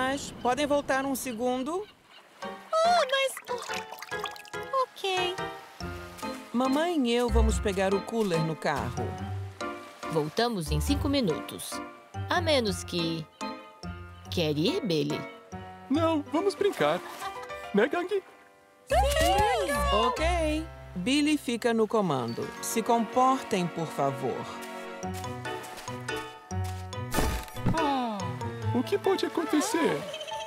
Meninas, podem voltar um segundo? Ok. Mamãe e eu vamos pegar o cooler no carro. Voltamos em 5 minutos. A menos que... Quer ir, Billy? Não, vamos brincar. Né, Gang? Ok. Billy fica no comando. Se comportem, por favor. O que pode acontecer?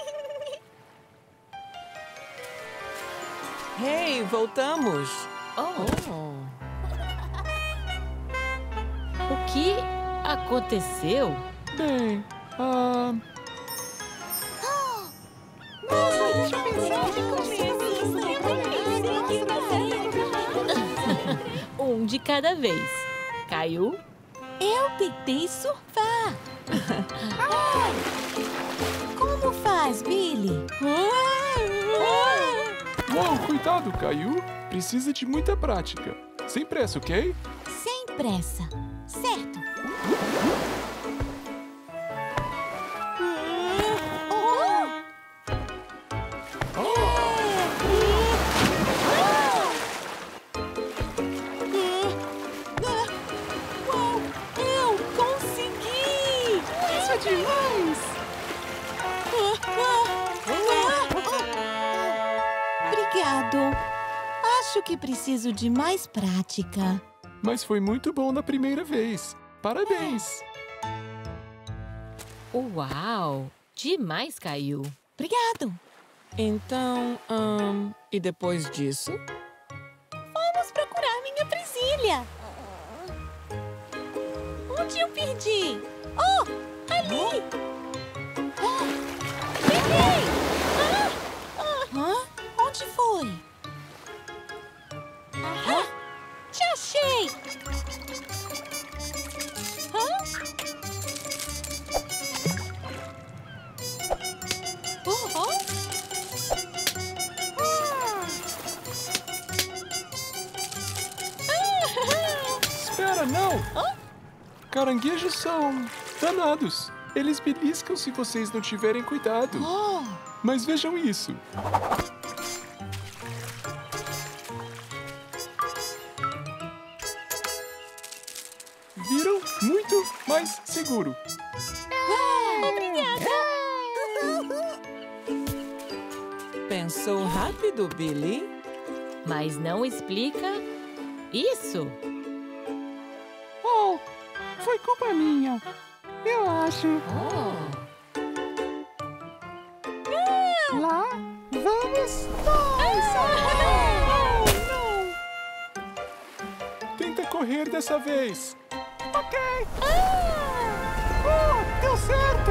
Hey, voltamos. Oh. O que aconteceu? Bem, Um de cada vez. Caiu? Eu tentei surfar. Como faz, Billy? Uau, cuidado, Caio. Precisa de muita prática. Sem pressa, ok? Sem pressa. Certo. Eu consegui! Isso é demais! Obrigado. Acho que preciso de mais prática. Mas foi muito bom na primeira vez. Parabéns. Uau! Demais, Caiu. Obrigado. Então, e depois disso? Vamos procurar minha presilha. Onde eu perdi? Oh, ali! Peguei! Onde foi? Te achei! Espera, não! Caranguejos são danados. Eles beliscam se vocês não tiverem cuidado. Mas vejam isso. Viram? Muito mais seguro. Pensou rápido, Billy? Mas não explica isso. Oh, foi culpa minha. Eu acho. Lá vamos nós! Tenta correr dessa vez. Ok! Deu certo!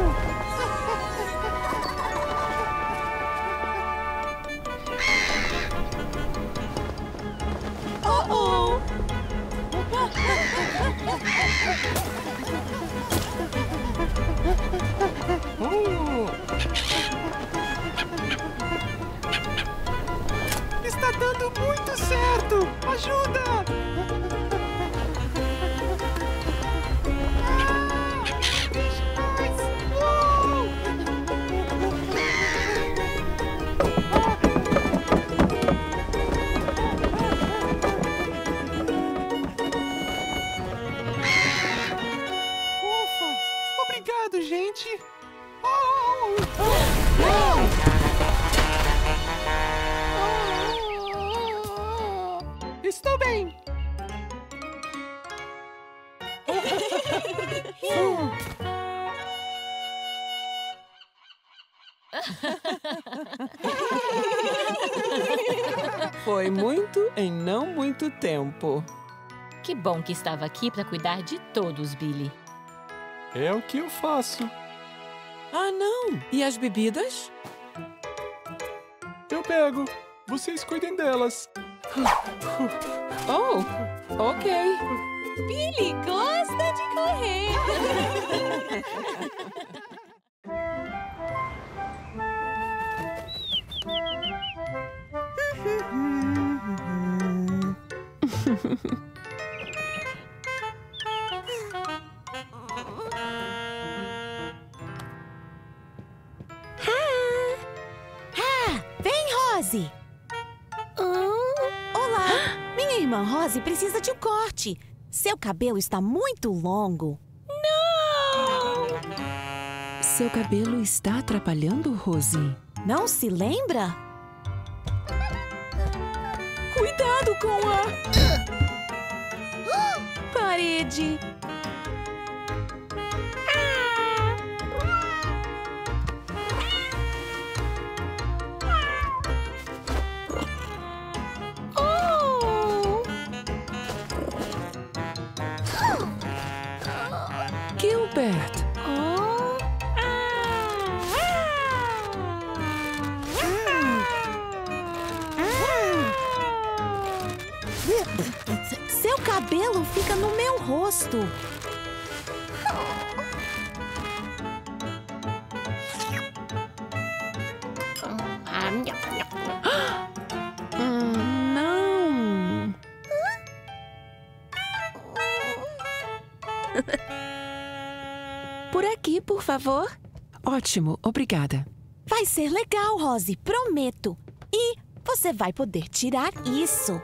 Está dando muito certo! Ajuda! Obrigado, gente! Estou bem! Foi muito em não muito tempo. Que bom que estava aqui para cuidar de todos, Billy. É o que eu faço. Ah, não! E as bebidas? Eu pego. Vocês cuidem delas. Oh, ok. Billy gosta de correr. Rose! Olá! Minha irmã Rose precisa de um corte. Seu cabelo está muito longo. Não! Seu cabelo está atrapalhando, Rose? Não se lembra? Cuidado com a... parede. Gilbert! Seu cabelo fica no meu rosto. Não! Por aqui, por favor. Ótimo, obrigada. Vai ser legal, Rose, prometo. E você vai poder tirar isso.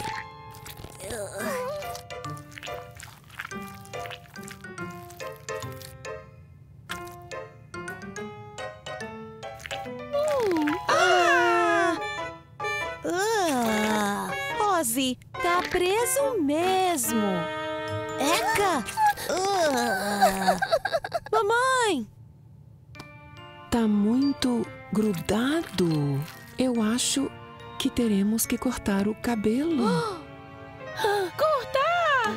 Rose, tá preso mesmo. Eca! Mamãe! Tá muito grudado. Eu acho que teremos que cortar o cabelo. Cortar!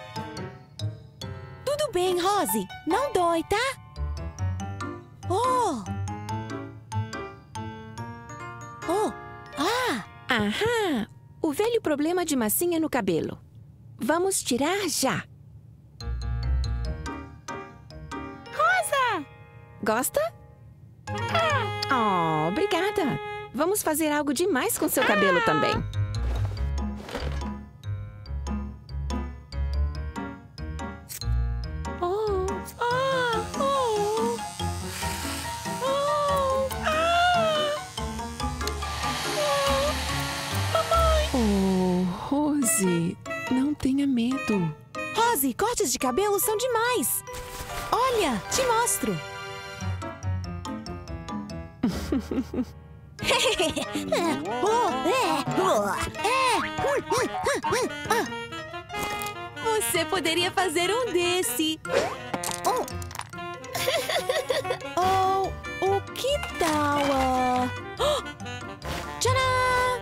Tudo bem, Rose. Não dói, tá? Aham! O velho problema de massinha no cabelo. Vamos tirar já. Rosa! Gosta? Oh, obrigada. Vamos fazer algo demais com seu cabelo também. Oh, Rose, não tenha medo. Rose, cortes de cabelo são demais. Olha, te mostro. Você poderia fazer um desse. Ou o que tal? Tcharam!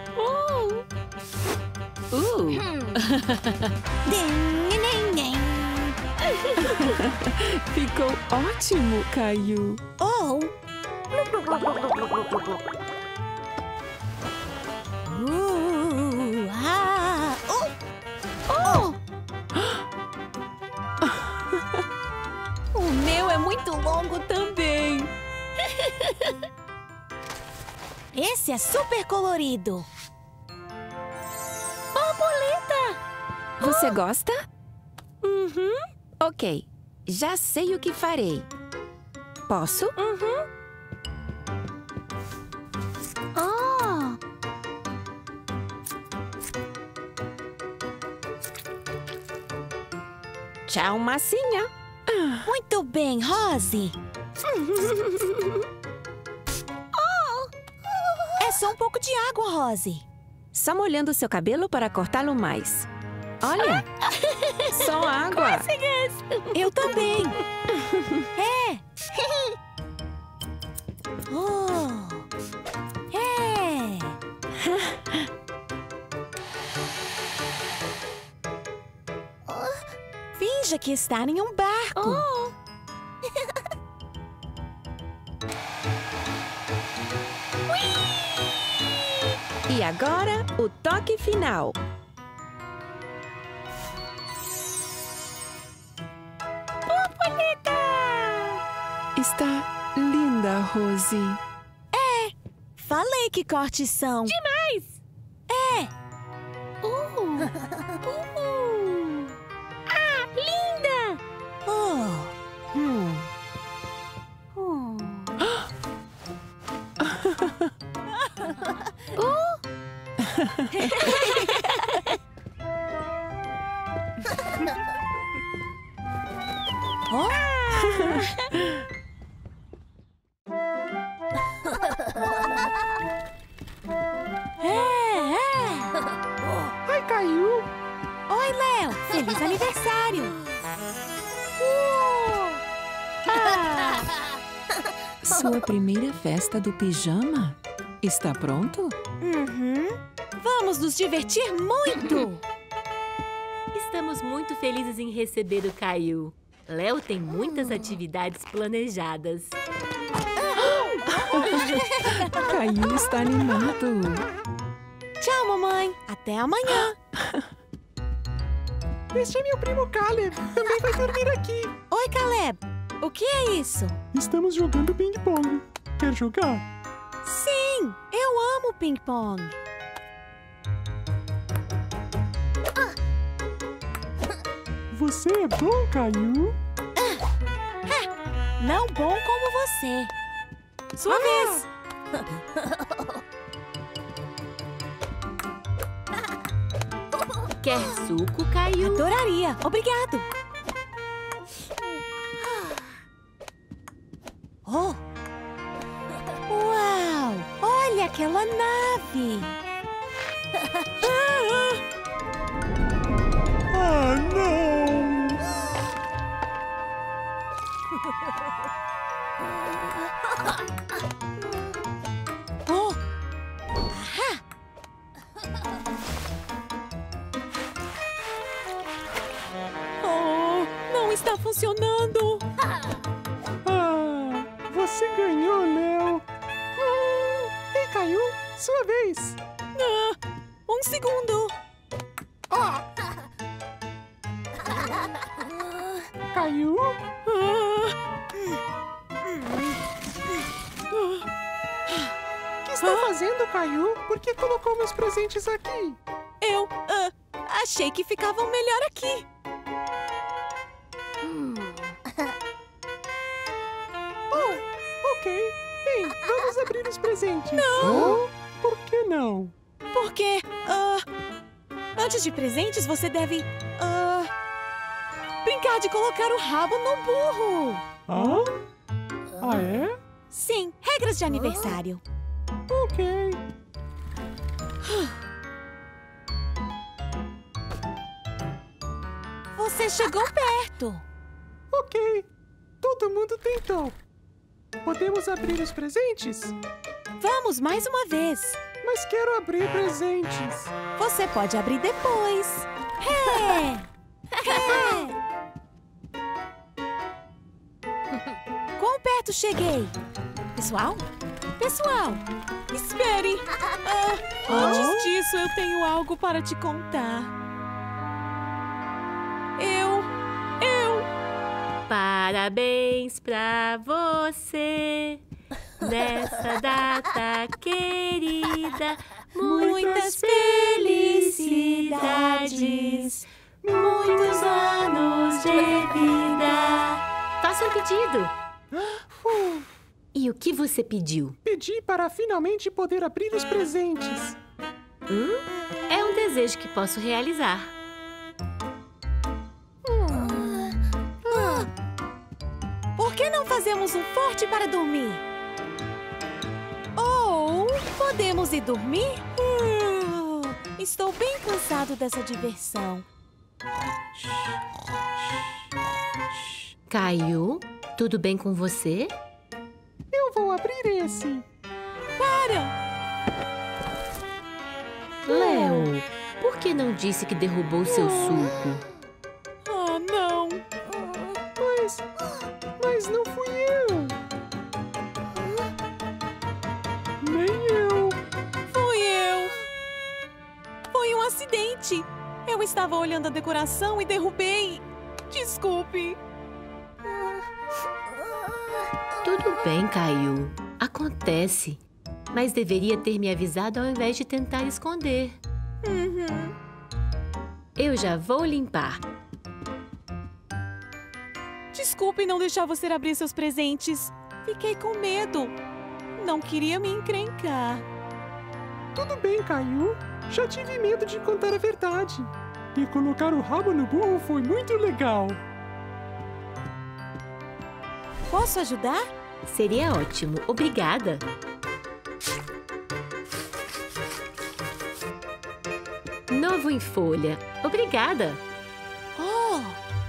Ficou ótimo, Caio. O meu é muito longo também. Esse é super colorido. Você gosta? Ok, já sei o que farei. Posso? Tchau, massinha. Muito bem, Rose. É só um pouco de água, Rose. Só molhando seu cabelo para cortá-lo mais. Olha, só água. Eu também. Finja que está em um barco. E agora, o toque final. Está linda, Rose. Falei que cortes são. Demais! Linda! Oi, Caillou. Oi, Léo! Feliz aniversário! Sua primeira festa do pijama? Está pronto? Uhum. Vamos nos divertir muito! Estamos muito felizes em receber o Caillou. Léo tem muitas atividades planejadas. Caillou está animado. Tchau, mamãe! Até amanhã! Este é meu primo Caleb. Também vai dormir aqui. Oi, Caleb! O que é isso? Estamos jogando ping-pong. Quer jogar? Sim! Eu amo ping-pong! Você é bom, Caillou? Não bom como você! Sua vez! Quer suco, Caillou? Adoraria! Obrigado! Oh! Uau! Olha aquela nave! Ah, não! Oh! Ahá! Oh! Não está funcionando! Ah, você ganhou, Léo. Ei, Caillou, sua vez. Um segundo! Caillou? O que está fazendo, Caillou? Por que colocou meus presentes aqui? Eu achei que ficavam melhor aqui. Oh, ok. Bem, vamos abrir os presentes. Não! Por que não? Porque, antes de presentes, você deve, brincar de colocar o rabo no burro. Ah, é? Sim, regras de aniversário. Ok. Você chegou perto. Ok. Todo mundo tentou. Podemos abrir os presentes? Vamos mais uma vez. Mas quero abrir presentes. Você pode abrir depois. Quão perto cheguei? Pessoal? Pessoal, espere. Antes disso, eu tenho algo para te contar. Parabéns pra você nessa data querida. Muitas felicidades, muitos anos de vida. Faça um pedido. E o que você pediu? Pedi para finalmente poder abrir os presentes. É um desejo que posso realizar. Por que não fazemos um forte para dormir? Ou podemos ir dormir? Estou bem cansado dessa diversão. Caillou, tudo bem com você? Eu vou abrir esse. Para! Léo, por que não disse que derrubou seu suco? Ah, não! Mas não fui eu. Nem eu. Fui eu! Foi um acidente! Eu estava olhando a decoração e derrubei. Desculpe. Tudo bem, Caillou. Acontece. Mas deveria ter me avisado ao invés de tentar esconder. Eu já vou limpar. Desculpe não deixar você abrir seus presentes. Fiquei com medo. Não queria me encrencar. Tudo bem, Caillou. Já tive medo de contar a verdade. E colocar o rabo no burro foi muito legal. Posso ajudar? Seria ótimo. Obrigada. Novo em folha. Obrigada. Oh!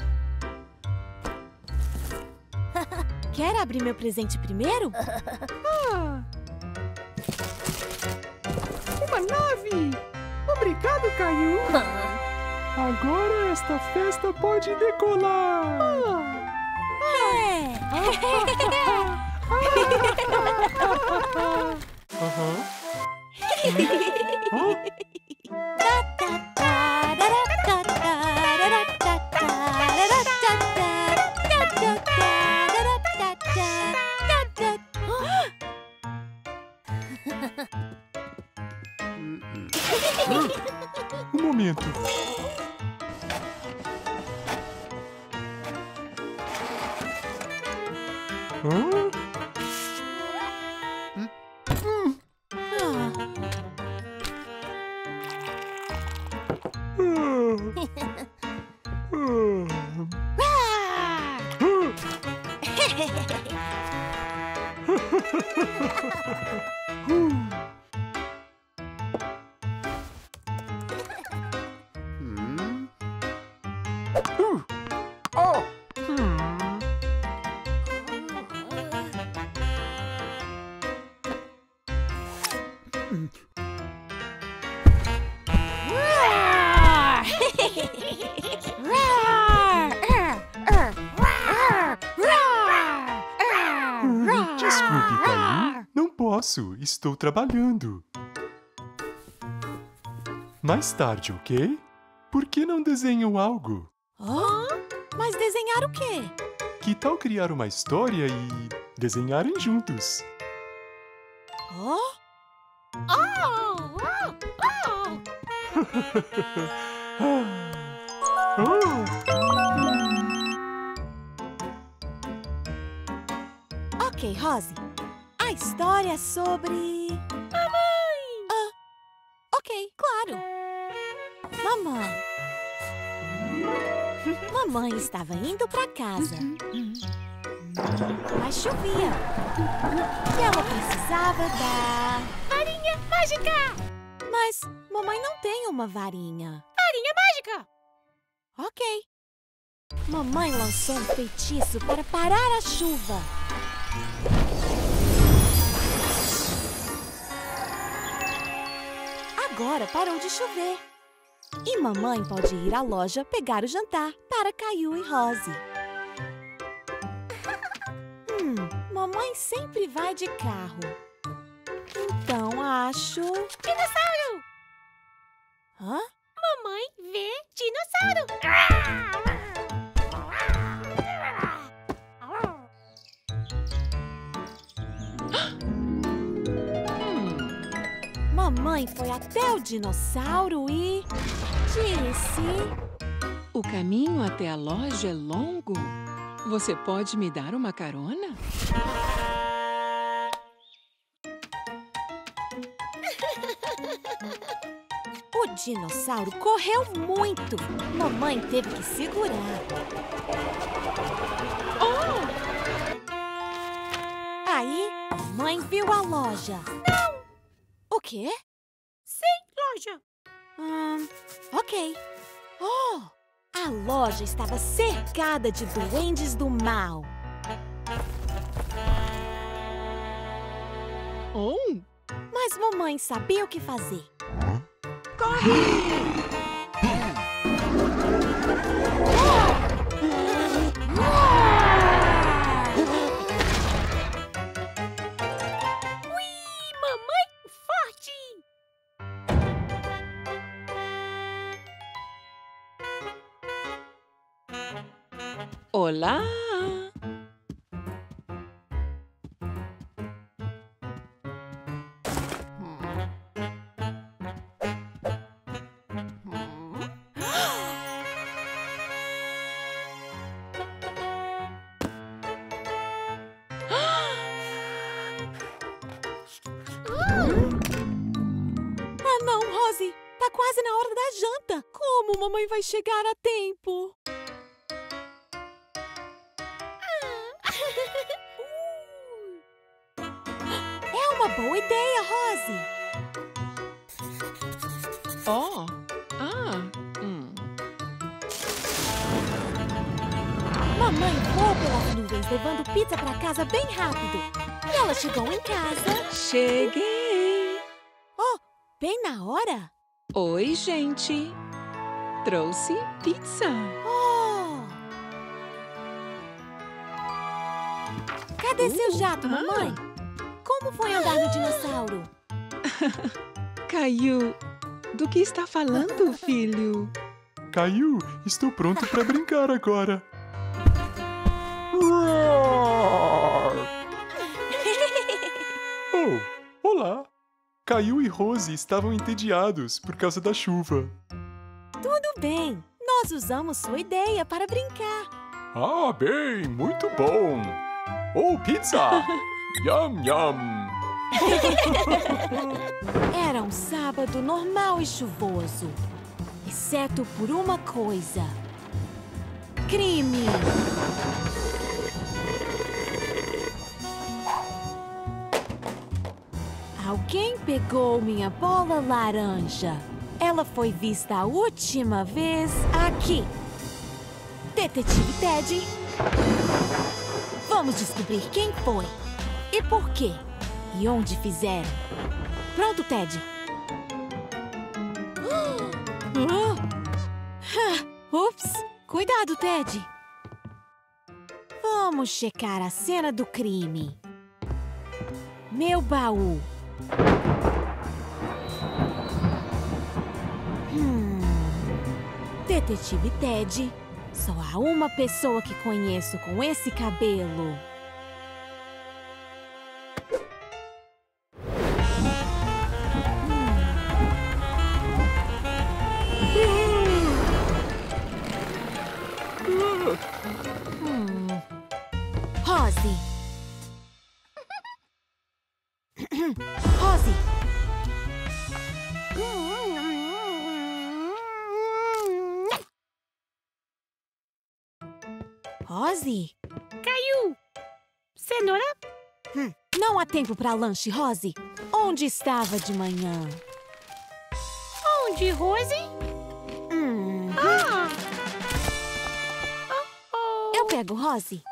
Quer abrir meu presente primeiro? Uma nave! Obrigado, Caio! Agora esta festa pode decolar! Um momento. Desculpe, Caio. Não posso. Estou trabalhando. Mais tarde, ok? Por que não desenham algo? Mas desenhar o quê? Que tal criar uma história e desenharem juntos? Ok, Rose. A história é sobre... Mamãe! Ok, claro. Mamãe estava indo para casa. Mas chovia. E ela precisava da... varinha mágica! Mas mamãe não tem uma varinha. Varinha mágica! Ok. Mamãe lançou um feitiço para parar a chuva. Agora parou de chover. E mamãe pode ir à loja pegar o jantar para Caio e Rose. Mamãe sempre vai de carro. Então acho... Dinossauro! Hã? Mamãe vê dinossauro! Mamãe foi até o dinossauro e disse... O caminho até a loja é longo? Você pode me dar uma carona? O dinossauro correu muito. Mamãe teve que segurar. Aí, mamãe viu a loja. Não! O quê? Sim, loja. Ok. A loja estava cercada de duendes do mal. Mas mamãe sabia o que fazer. Mamãe forte! Olá! Ah, não, Rose! quase na hora da janta. Como mamãe vai chegar a tempo? É uma boa ideia, Rosie. Oh, Mamãe voou pelas nuvens, levando pizza para casa bem rápido. E ela chegou em casa. cheguei! Oh, bem na hora. Oi, gente! Trouxe pizza! Oh! Cadê seu jato, mamãe? Como foi andar no dinossauro? Caillou! Do que está falando, filho? Caillou, estou pronto para brincar agora. Oh, olá! Caillou e Rosie estavam entediados por causa da chuva. Tudo bem. Nós usamos sua ideia para brincar. Ah, bem, muito bom! Oh, pizza! Yum, yum! Era um sábado normal e chuvoso. Exceto por uma coisa. Crime! Alguém pegou minha bola laranja. Ela foi vista a última vez aqui. Detetive Ted. Vamos descobrir quem foi. E por quê. E onde fizeram. Pronto, Ted. Ups! Cuidado, Ted. Vamos checar a cena do crime. Meu baú. Detetive Ted, só há uma pessoa que conheço com esse cabelo. Rosie. Rosie. Rosie? Caillou! Cenoura? Não há tempo para lanche, Rosie. Onde estava de manhã? Onde, Rosie? Eu pego, Rosie.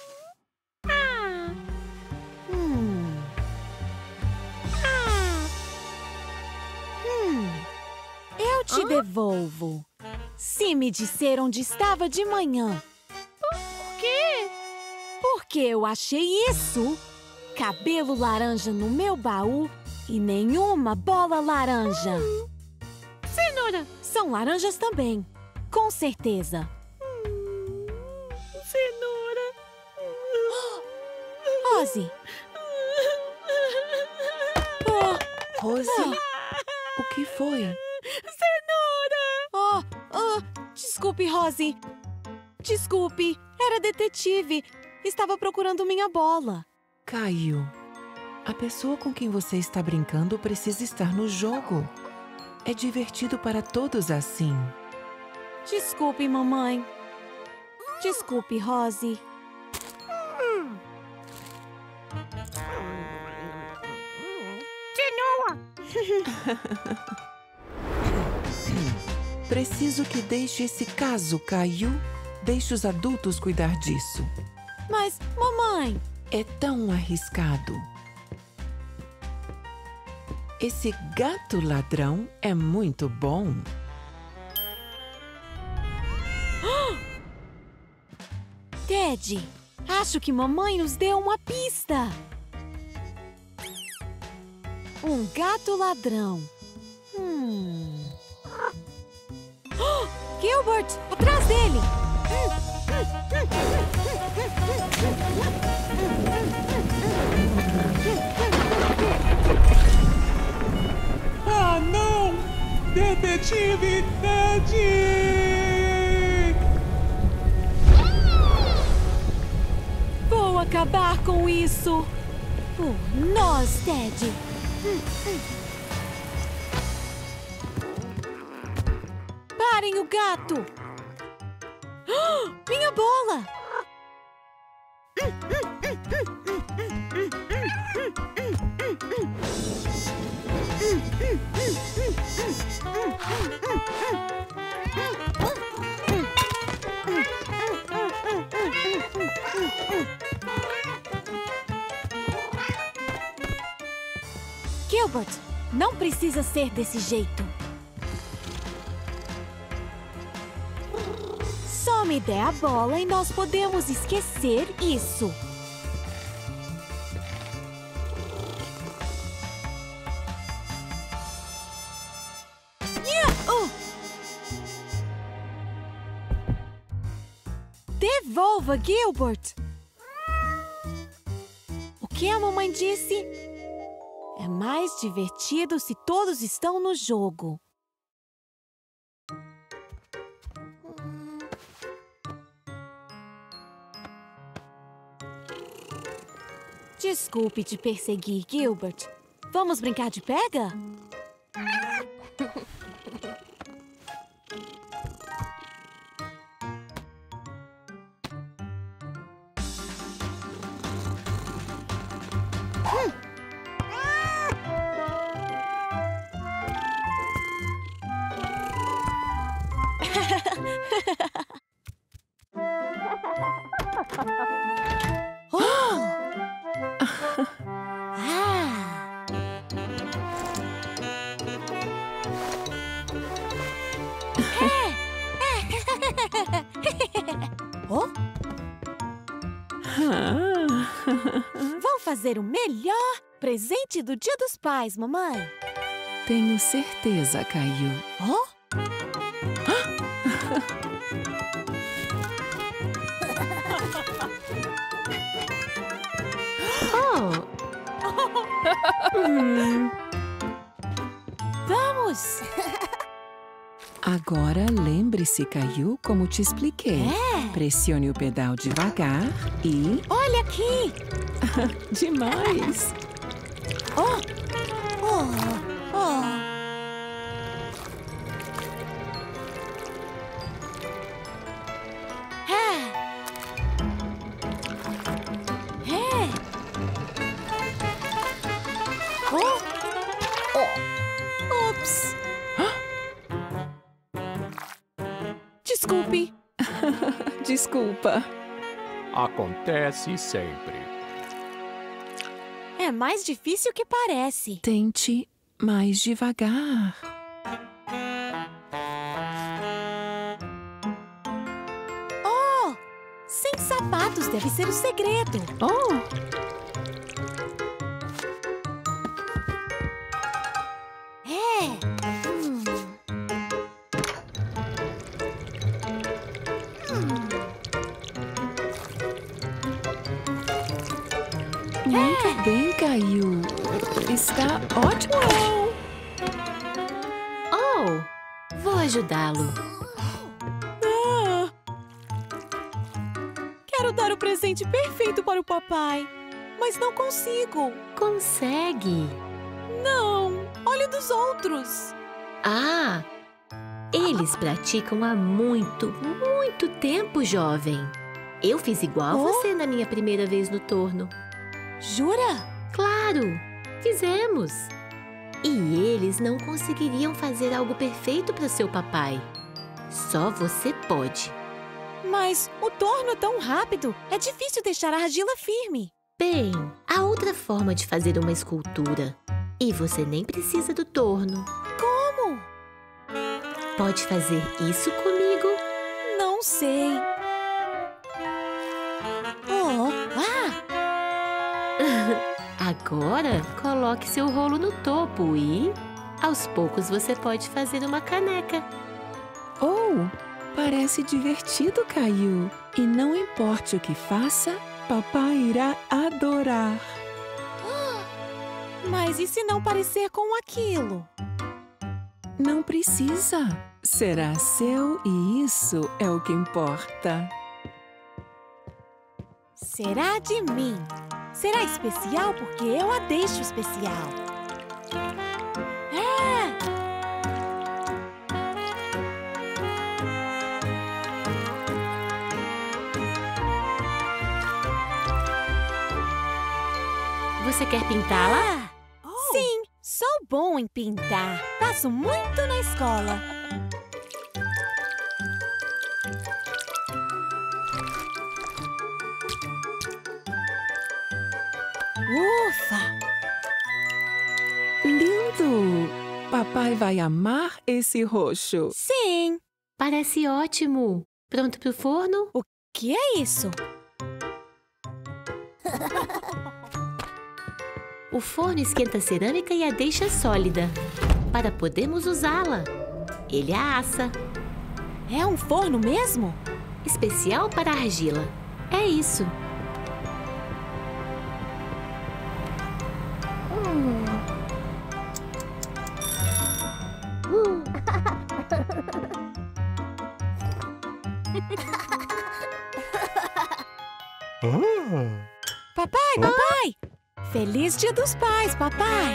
Eu te devolvo. Se me disser onde estava de manhã. Por quê? Porque eu achei isso. Cabelo laranja no meu baú e nenhuma bola laranja. Cenoura! São laranjas também. Com certeza. Cenoura! Rosie. Rosie, o que foi? Desculpe, Rosie. Desculpe, era detetive. Estava procurando minha bola. Caillou, a pessoa com quem você está brincando precisa estar no jogo. É divertido para todos assim. Desculpe, mamãe. Desculpe, Rosie. Preciso que deixe esse caso, Caillou. Deixe os adultos cuidar disso. Mas, mamãe... É tão arriscado. Esse gato ladrão é muito bom. Ted, acho que mamãe nos deu uma pista. Um gato ladrão. Gilbert, atrás dele! Ah, não! Detetive Ted! Vou acabar com isso! Por nós, Ted! Olhem o gato! Minha bola! Gilbert, não precisa ser desse jeito. Só me dê a bola e nós podemos esquecer isso. Devolva, Gilbert! O que a mamãe disse? É mais divertido se todos estão no jogo. Desculpe te perseguir, Gilbert. Vamos brincar de pega? Vou fazer o melhor presente do Dia dos Pais, mamãe. Tenho certeza, Caillou. Vamos! Agora lembre-se, Caillou, como te expliquei. Pressione o pedal devagar e... Olha aqui! Demais! Ups! Desculpe. Desculpa. Acontece sempre. É mais difícil que parece. Tente mais devagar. Sem sapatos deve ser o segredo. Muito bem, Caillou. Está ótimo. Vou ajudá-lo. Quero dar o presente perfeito para o papai, mas não consigo. Consegue. Não, olha dos outros. Eles praticam há muito, muito tempo, jovem. Eu fiz igual a você na minha primeira vez no torno. Jura? Claro, fizemos. E eles não conseguiriam fazer algo perfeito para seu papai. Só você pode. Mas o torno é tão rápido, é difícil deixar a argila firme. Bem, há outra forma de fazer uma escultura. E você nem precisa do torno. Como? Pode fazer isso comigo? Não sei. Agora, coloque seu rolo no topo e, aos poucos, você pode fazer uma caneca. Parece divertido, Caillou. E não importe o que faça, papai irá adorar. Mas e se não parecer com aquilo? Não precisa. Será seu e isso é o que importa. Será de mim. Será especial porque eu a deixo especial. Você quer pintá-la? Sim, sou bom em pintar. Faço muito na escola. Ufa! Lindo! Papai vai amar esse roxo. Sim! Parece ótimo. Pronto pro forno? O que é isso? O forno esquenta a cerâmica e a deixa sólida, para podermos usá-la. Ele a assa. É um forno mesmo? Especial para argila. É isso. Papai! Feliz Dia dos Pais, papai!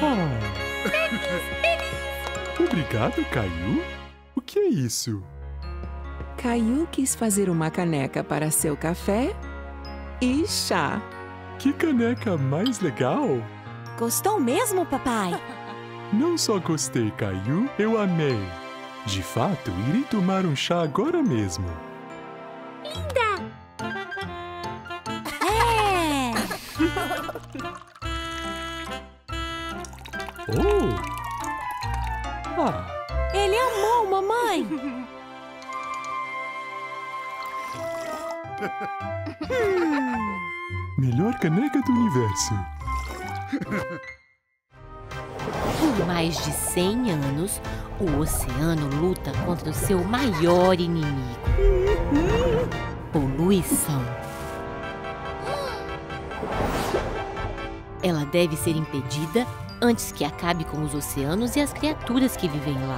Obrigado, Caio. O que é isso? Caio quis fazer uma caneca para seu café e chá. Que caneca mais legal! Gostou mesmo, papai? Não só gostei, Caio, eu amei. De fato, irei tomar um chá agora mesmo. É! Oh! Ah! Ele amou, mamãe! Melhor caneca do universo. Por mais de 100 anos, o oceano luta contra o seu maior inimigo: poluição. Ela deve ser impedida antes que acabe com os oceanos e as criaturas que vivem lá.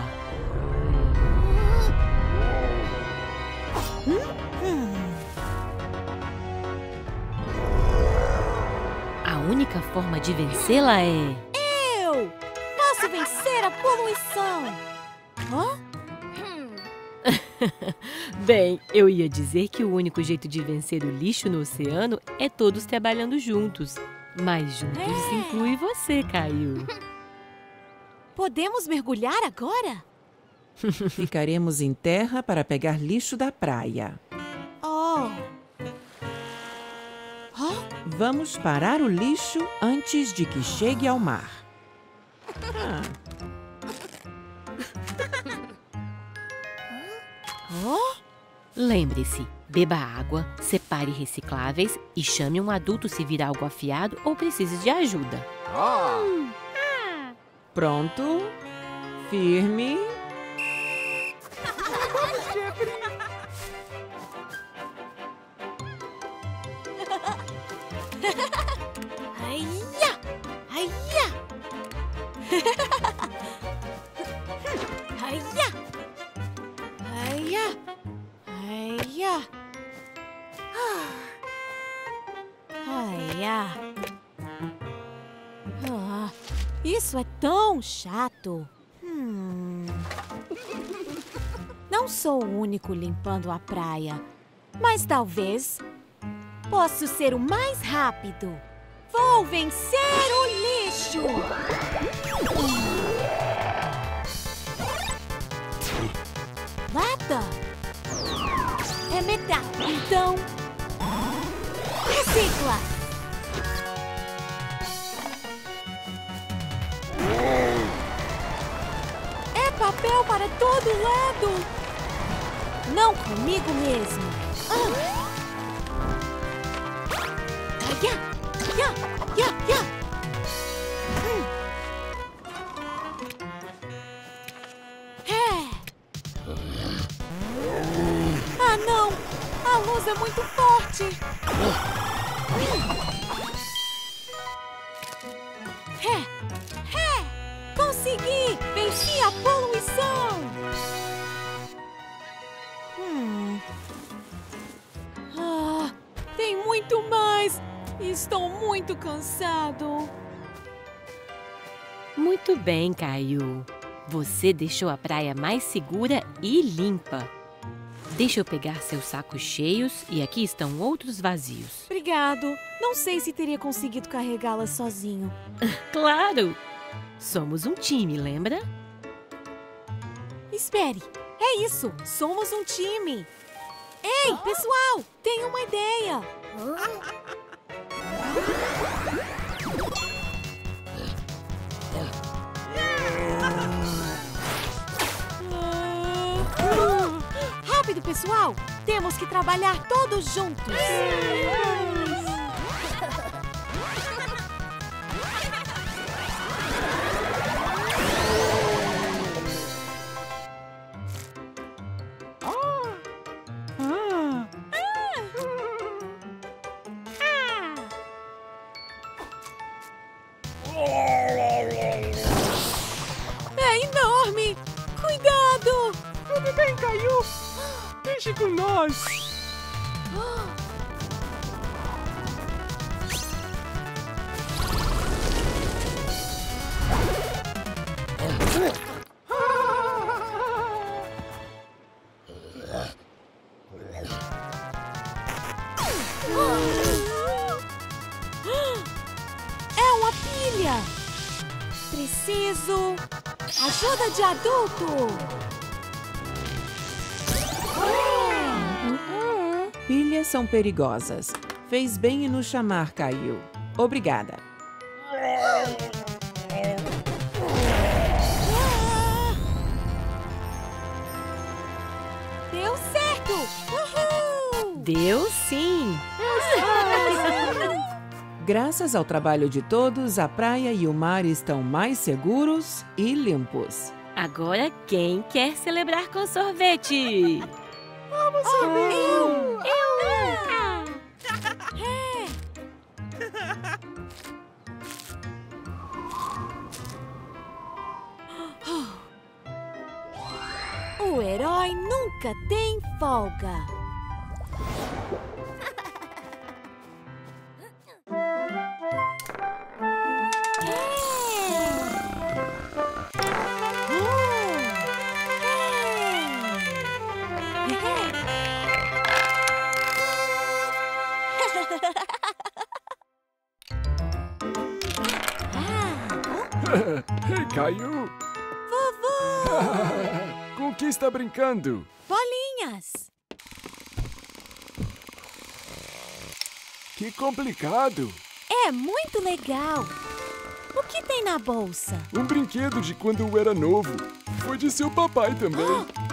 A única forma de vencê-la é... Eu posso vencer a poluição! Hã? Bem, eu ia dizer que o único jeito de vencer o lixo no oceano é todos trabalhando juntos. Mas juntos inclui você, Caio. Podemos mergulhar agora? Ficaremos em terra para pegar lixo da praia. Oh! Vamos parar o lixo antes de que chegue ao mar. Lembre-se, beba água, separe recicláveis e chame um adulto se vir algo afiado ou precise de ajuda. Pronto? Firme? Aia! Aia! Aia! Aia! Aia! Aia! Ah, isso é tão chato. Não sou o único limpando a praia, mas talvez posso ser o mais rápido. Vou vencer o lixo! Lata! É metal, então... recicla! É papel para todo lado! Não comigo mesmo! Ah, não! A luz é muito forte! Consegui! Venci a poluição! Tem muito mais! Estou muito cansado! Muito bem, Caio. Você deixou a praia mais segura e limpa. Deixa eu pegar seus sacos cheios e aqui estão outros vazios. Obrigado. Não sei se teria conseguido carregá-la sozinho. Claro! Somos um time, lembra? Espere. É isso. Somos um time. Ei, pessoal, tenho uma ideia. Rápido, pessoal! Temos que trabalhar todos juntos! É enorme! Cuidado! Tudo bem, Caillou? Deixe com nós. É uma pilha! Preciso ajuda de adulto! Pilhas são perigosas. Fez bem em nos chamar, Caillou. Obrigada. Deu certo! Uhul! Deu sim! Graças ao trabalho de todos, a praia e o mar estão mais seguros e limpos. Agora quem quer celebrar com sorvete? Eu! O herói nunca tem folga. Ei, Caillou! Vovô! Com o que está brincando? Bolinhas! Que complicado! É muito legal! O que tem na bolsa? Um brinquedo de quando eu era novo. Foi de seu papai também.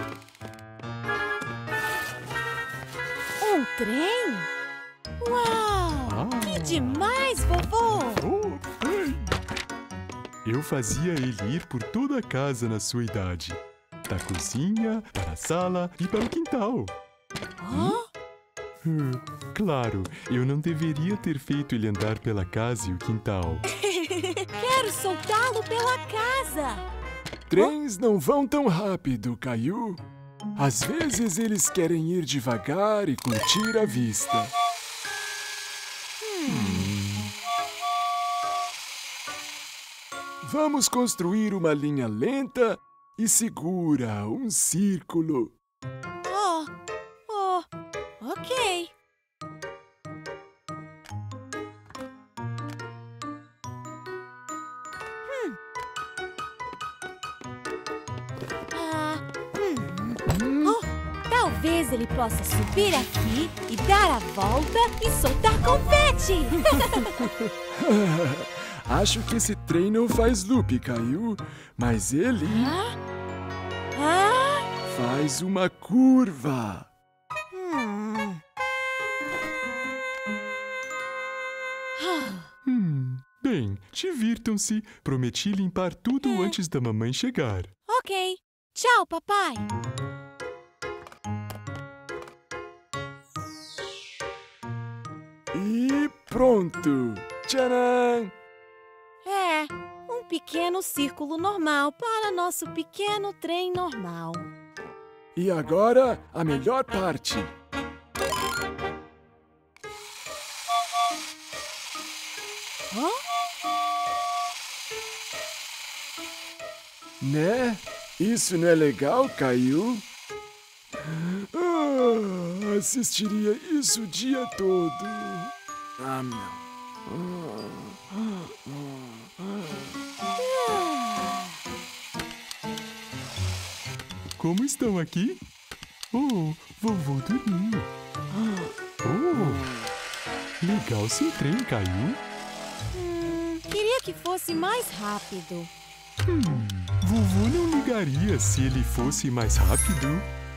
Um trem? Uau! Que demais, vovô! Oh, ei. Eu fazia ele ir por toda a casa na sua idade. Da cozinha, para a sala e para o quintal. Claro, eu não deveria ter feito ele andar pela casa e o quintal. Quero soltá-lo pela casa! Trens não vão tão rápido, Caillou. Às vezes eles querem ir devagar e curtir a vista. Vamos construir uma linha lenta e segura, um círculo. Ok. Talvez ele possa subir aqui e dar a volta e soltar confete. Acho que esse trem não faz loop, Caillou, mas ele faz uma curva. Bem, divirtam-se. Prometi limpar tudo antes da mamãe chegar. Ok. Tchau, papai. E pronto! Tcharam! É, um pequeno círculo normal para nosso pequeno trem normal. E agora, a melhor parte. Né? Isso não é legal, Caillou? assistiria isso o dia todo. Ah, não. Como estão aqui? Oh, vovô dormiu. Oh, legal seu trem, Caillou. Queria que fosse mais rápido. Vovô não ligaria se ele fosse mais rápido.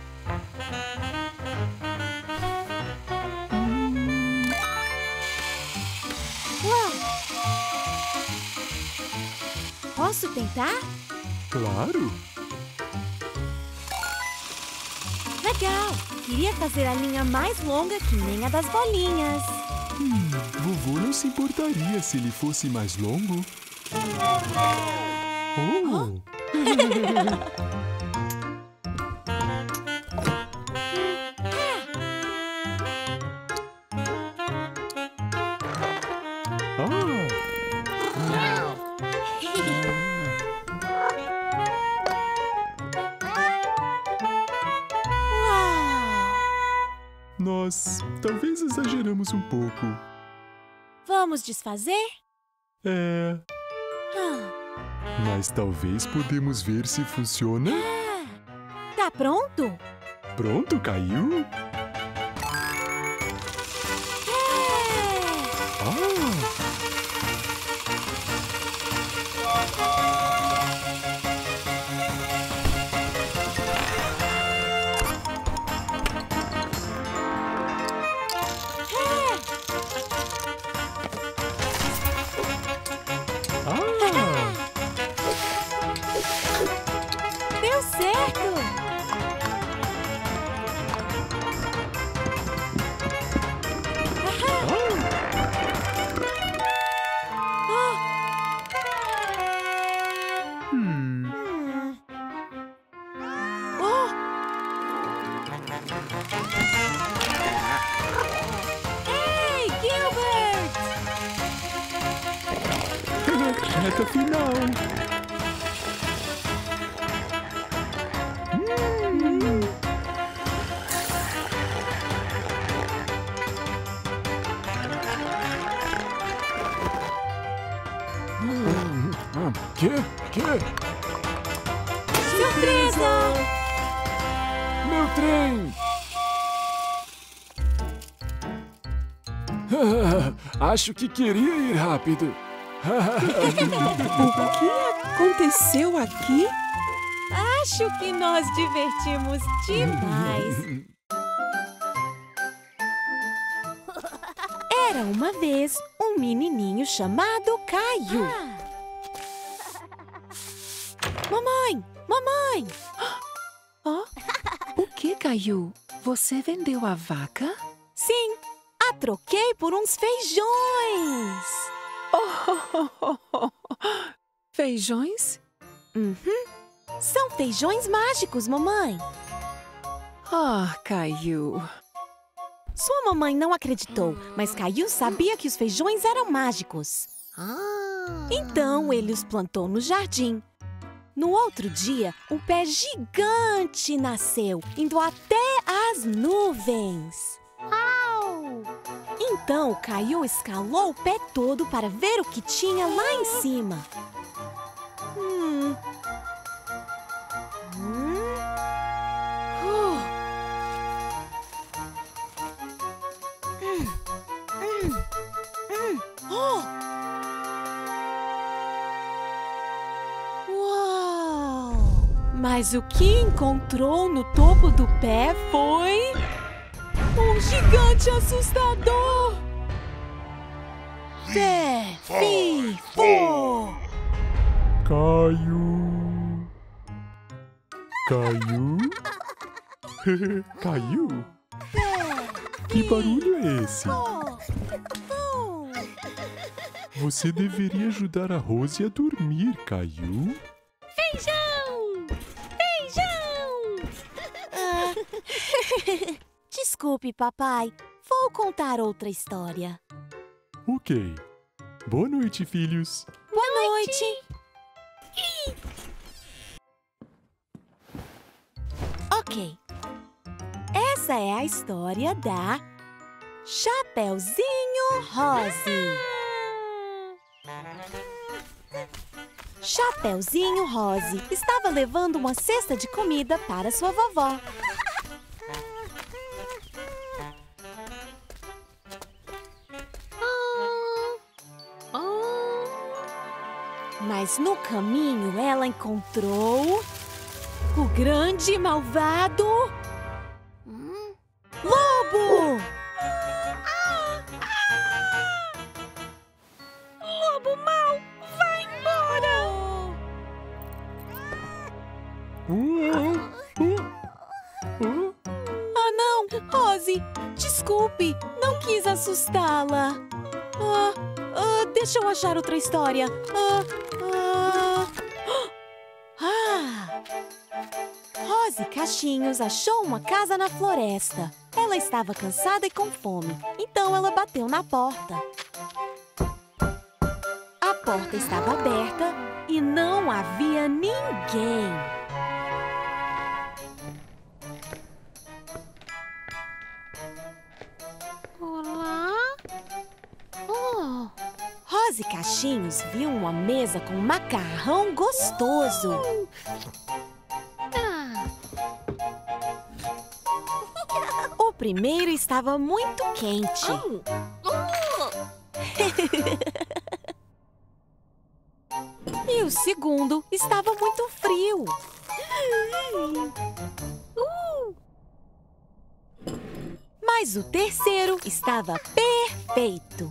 Uau! Posso tentar? Claro. Legal! Queria fazer a linha mais longa que nem a das bolinhas. Vovô não se importaria se ele fosse mais longo. Oh! Nós talvez exageramos um pouco. Vamos desfazer? É, mas talvez podemos ver se funciona. Tá pronto? Pronto, Caillou? Deu certo! Ei, Gilbert! Reta final. Que? Surpresa! Meu trem! Acho que queria ir rápido. O que aconteceu aqui? Acho que nós divertimos demais. Era uma vez um menininho chamado Caillou. Mamãe! Mamãe! O que, Caillou? Você vendeu a vaca? Sim, a troquei por uns feijões. Feijões? São feijões mágicos, mamãe. Caillou. Sua mamãe não acreditou, mas Caillou sabia que os feijões eram mágicos. Então ele os plantou no jardim. No outro dia, um pé gigante nasceu, indo até as nuvens. Então Caillou escalou o pé todo para ver o que tinha lá em cima. Uau! Mas o que encontrou no topo do pé foi um gigante assustador! Pé, fifo! Caillou. Caillou? Caillou? Que barulho é esse? Você deveria ajudar a Rose a dormir, Caillou. Feijão! Feijão! Desculpe, papai. Vou contar outra história. Ok. Boa noite, filhos. Boa noite. Ok. essa é a história da Chapeuzinho Rose. Chapeuzinho Rose estava levando uma cesta de comida para sua vovó. Mas no caminho ela encontrou o grande e malvado lobo! Lobo mau, vai embora! Ah, não! Rose, desculpe, não quis assustá-la. Deixa eu achar outra história. Rose Cachinhos achou uma casa na floresta. Ela estava cansada e com fome, então ela bateu na porta. A porta estava aberta e não havia ninguém. Olá? Rose Cachinhos viu uma mesa com macarrão gostoso. O primeiro estava muito quente. E o segundo estava muito frio. Mas o terceiro estava perfeito.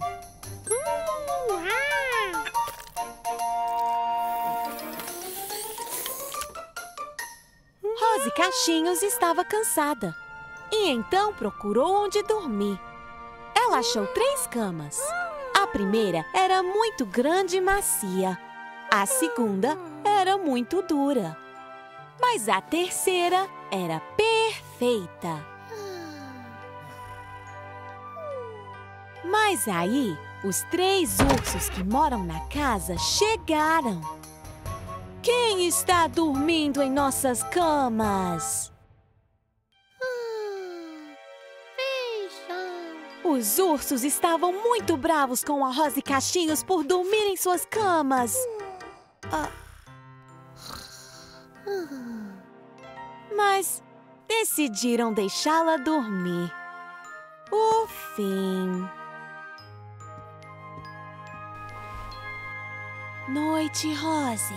Rose Cachinhos estava cansada e então procurou onde dormir. Ela achou 3 camas. A primeira era muito grande e macia. A segunda era muito dura. Mas a terceira era perfeita. Mas aí, os 3 ursos que moram na casa chegaram. Quem está dormindo em nossas camas? Os ursos estavam muito bravos com a Rose Cachinhos por dormir em suas camas. Mas decidiram deixá-la dormir. O fim. Noite, Rose.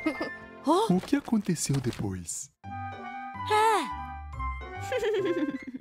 O que aconteceu depois?